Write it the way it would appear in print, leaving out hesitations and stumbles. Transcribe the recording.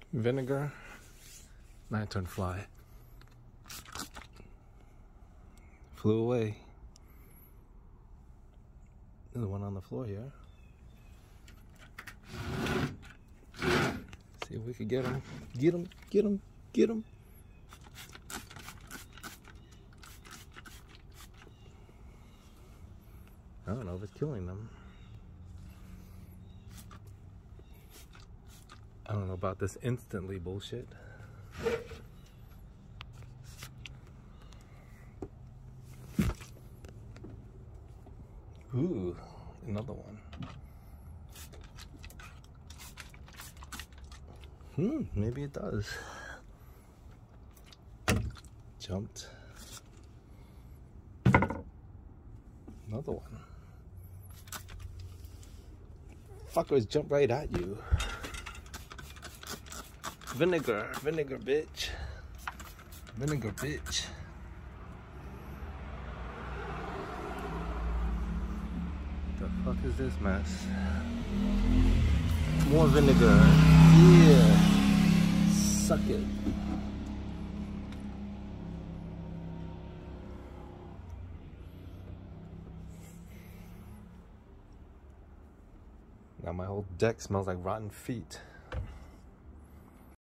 Vinegar, lanternfly. Flew away. There's one on the floor here. See if we could get him. Get him, get him, get him. I don't know if it's killing them. I don't know about this instantly bullshit. Ooh, another one. Maybe it does. Jumped. Another one. Fuckers jump right at you. Vinegar, vinegar, bitch. Vinegar, bitch. The fuck is this mess? More vinegar. Yeah. Suck it. Now my whole deck smells like rotten feet.